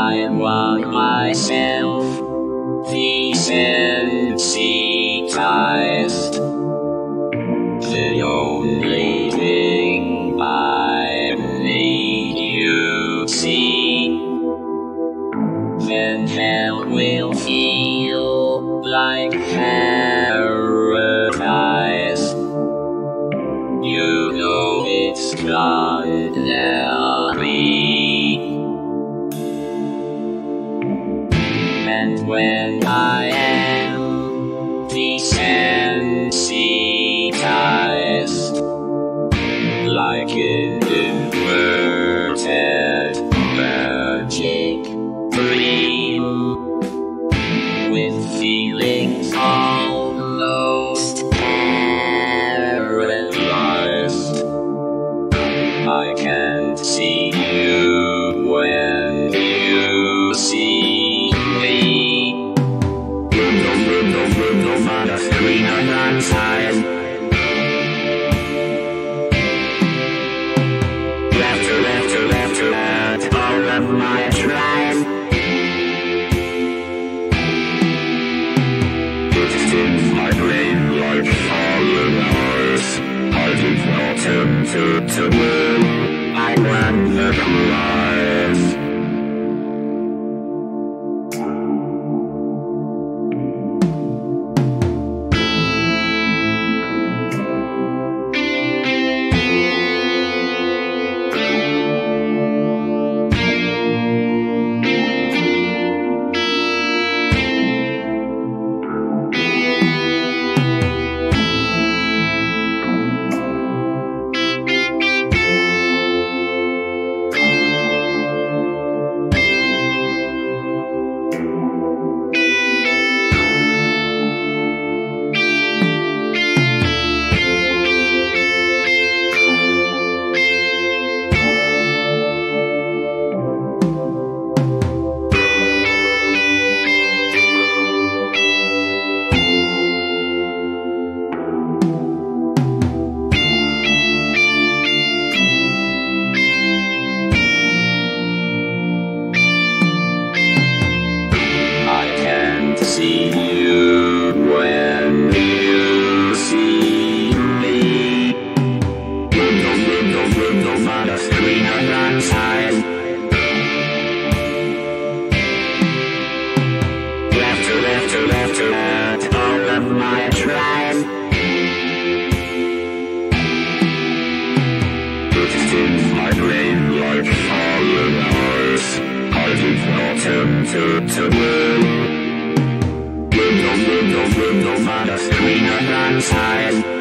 I want myself desensitized. The only thing I need you see, then hell will feel like paradise. You know it's gonna be. And when I am desensitized, like an inverted magic dream, with feelings almost paralyzed, I can't see you when you see me. Windows on a screen I'm outside. Laughter at all of my tries. It's in my brain like fallen hours. I did not attempt to win. I want the lies. See you when you see me. Windows on a screen I'm outside. Laughter at all of my tries. It's in my brain like fallen hours. I did not attempt to win. Windows on a screen I'm outside.